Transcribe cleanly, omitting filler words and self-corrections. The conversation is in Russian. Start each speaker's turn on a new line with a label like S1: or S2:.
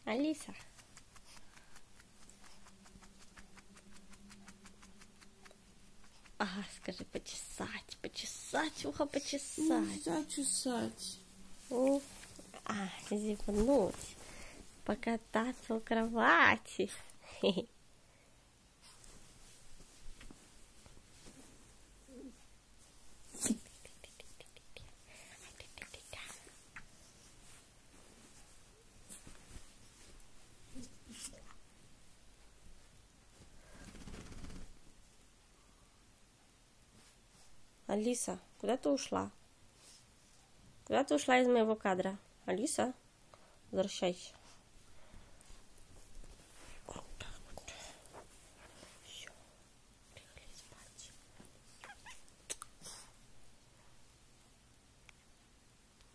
S1: Алиса. Ага, скажи, почесать, ухо почесать.
S2: Нельзя чесать.
S1: Зевнуть, покататься у кровати. Алиса, куда ты ушла? Куда ты ушла из моего кадра? Алиса, возвращайся.